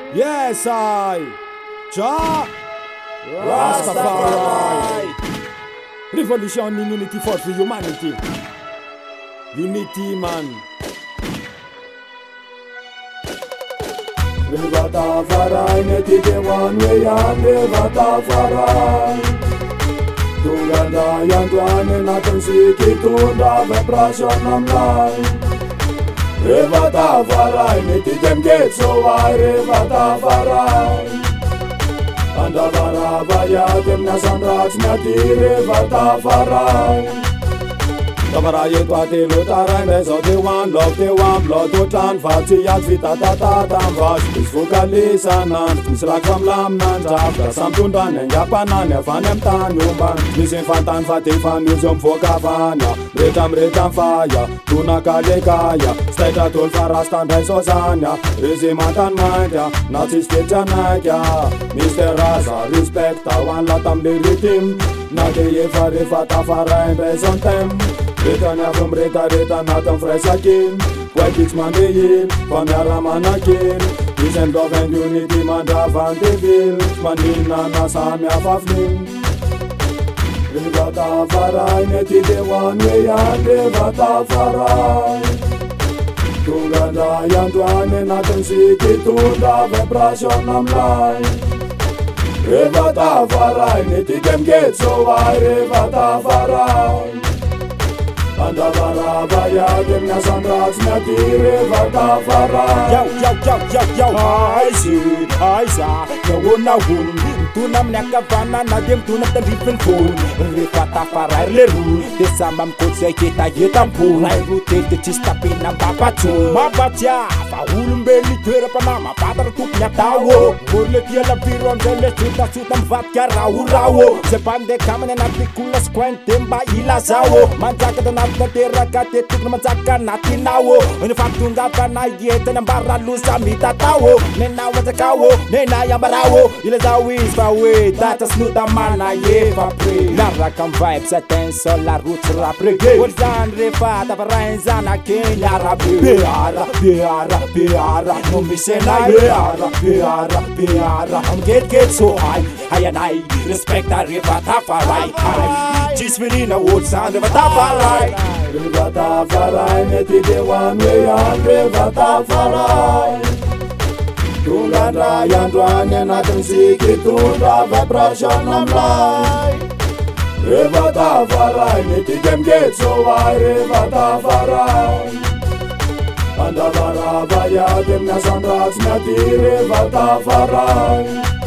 Yes, I. Jah Rastafari. Revolution in unity for humanity. Unity, man. Rastafari, netike one way and Rastafari. Tunganda yantwane natumsiki tunda vibration online. Rastafari, netike mgetso wa Rastafari. Andavara vaya temna sandrat nyati Rastafari. Tavara yetu atelu tarai meso de one love de one blood to tan fati yat vita tata tam vas is vocalisa nan slak from lam nan tap da sam tundan en japana ne fanem tan yumban misen fantan fati fan uzum fokavanya retam faya tuna kalekaya steta tol farastan ben sosanya rezimantan manja nazi sketchanaya Mr. Raza respect one latam de ritim nade ye fare fata fara en besontem Retanya from reta natam fresakin White kids man de yin, Pamyara manakin Isn't of and unity man da van de vil Manina na samya faflin Rastafari, neti de one way and Rastafari Tunganda yantwane natum siki tunda vibration online Rastafari, neti dem getso wa Rastafari Andavara vaya temna sandrat nyati Rastafari. Yo, I saw, no one now tunam nakavana na dem tunam tan ripin phone Rastafari leru te samam ko se kita yetam pun ai rute te chista pinam papachu mabatia fa ulumbe ni tera panama patar tup nyatawo murle tia la viron dele chuta chutam vatya rawo se pande kamane na pikulas quentem ba ilasawo manjaka na tera kate tuk na manjaka na tinawo ni fatunga pana yete na baralu samita tawo nena wazakawo nena yambarawo ilazawi way that is not a man I ever pray. Lara can vibes attenso la roots rap reggae. What's on refata paranzana Kenya rap Piara no me say na Piara I'm get so high and I respect a Rastafari. Just within a woods and Rastafari. Rastafari neti de one way and Rastafari. Tunganda yantwane natum siki tunda vibration online Rastafari, netike mgetso wa Rastafari Andavara vaya temna sandrat nyati Rastafari